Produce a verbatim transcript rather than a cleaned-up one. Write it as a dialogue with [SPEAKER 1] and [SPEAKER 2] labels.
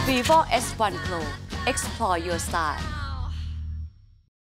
[SPEAKER 1] vivo เอส วัน Pro Explore your style